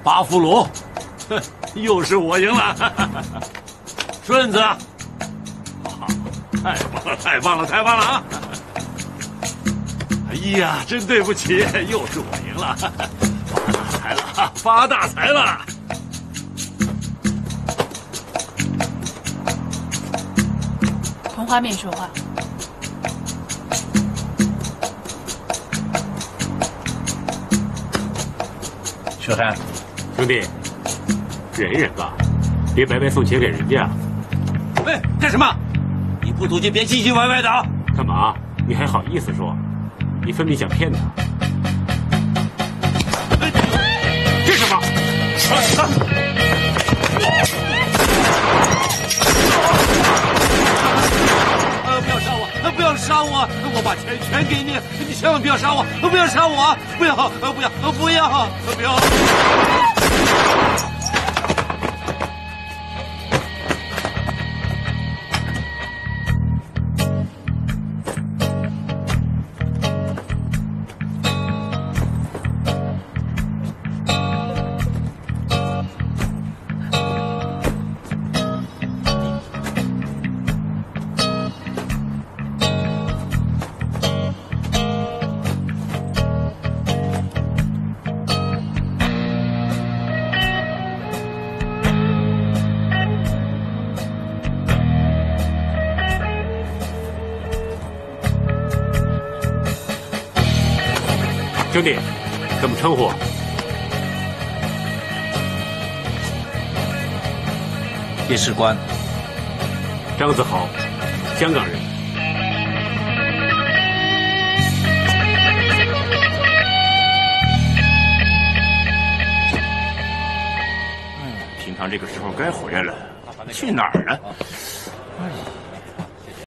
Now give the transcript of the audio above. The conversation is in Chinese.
八福炉，哼，又是我赢了。顺子，太棒了，太棒了，太棒了啊！哎呀，真对不起，又是我赢了，发大财了，发大财了！ 同花面说话。 小汉， 兄弟，忍忍吧，别白白送钱给人家。 喂，干什么？你不赌就别唧唧歪歪的啊！ 干嘛？你还好意思说？你分明想骗他。这什么？ 不要杀我！不要杀我！我把钱全给你，你千万不要杀我！不要杀我！不要！不要！不要！不要！ 兄弟，怎么称呼？ 叶士官， 张子豪，香港人。 平常这个时候该回来了，去哪儿了？哎呀。